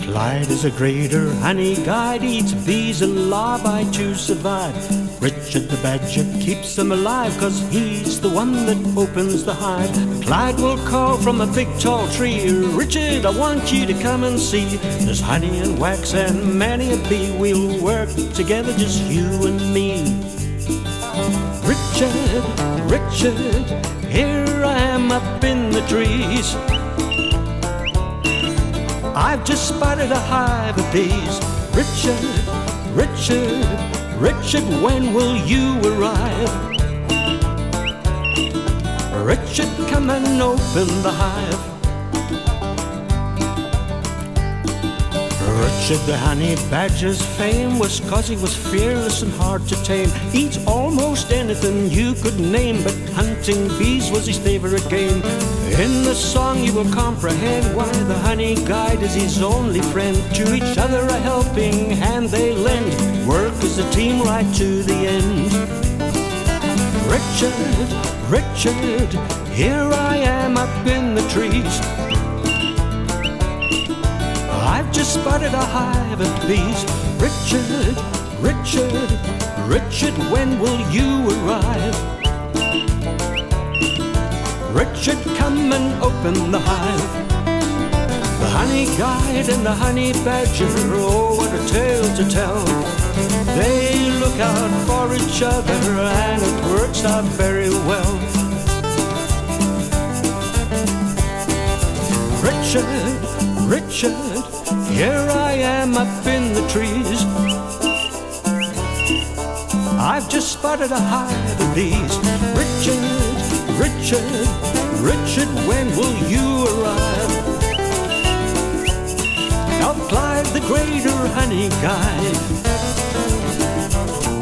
Clyde is a greater Honeyguide, eats bees alive by to survive. Richard the Badger keeps them alive, 'cause he's the one that opens the hive. Clyde will call from a big tall tree, Richard, I want you to come and see. There's honey and wax and many a bee, we'll work together, just you and me. Richard, Richard, here I am up in the trees. I've just spotted a hive of bees. Richard, Richard, Richard, when will you arrive? Richard, come and open the hive. Richard the honey badger's fame was 'cause he was fearless and hard to tame. Eats almost anything you could name, but hunting bees was his favorite game. In the song you will comprehend why the Honeyguide is his only friend. To each other a helping hand they lend, work as a team right to the end. Richard, Richard, here I am up in the trees. I've just spotted a hive of bees. Richard, Richard, Richard, when will you arrive? Richard, come and open the hive. The Honeyguide and the honey badger, oh, what a tale to tell. They look out for each other and it works out very well. Richard, Richard, here I am up in the trees. I've just spotted a hive of bees. Richard, Richard, Richard, when will you arrive? Now Clyde the greater Honeyguide